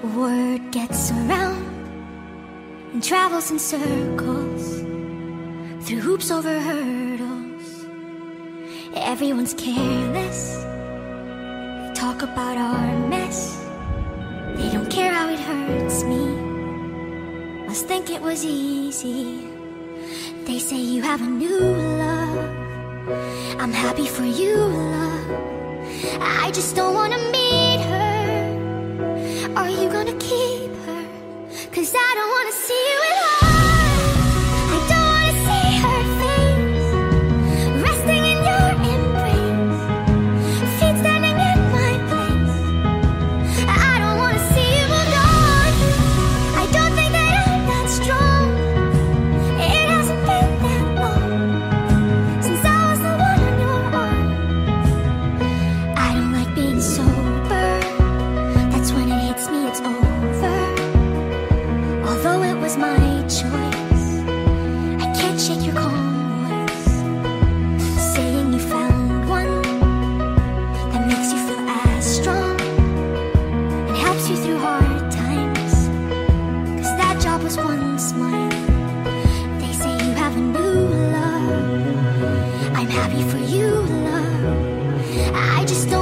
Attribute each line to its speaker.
Speaker 1: Word gets around and travels in circles, through hoops over hurdles. Everyone's careless, they talk about our mess. They don't care how it hurts me, must think it was easy. They say you have a new love, I'm happy for you, love. I just don't wanna meet her. Are you gonna keep her? 'Cause I don't wanna see you at all. I don't wanna see her face, resting in your embrace, feet standing in my place. I don't wanna see you moved on. I don't think that I'm that strong. It hasn't been that long since I was the one on your arm. I don't like being sober, that's when it hits me it's over. Although it was my choice, I can't shake your calm voice, saying you found one that makes you feel as strong and helps you through hard times. 'Cause that job was once mine. They say you have a new love, I'm happy for you, love. I just don't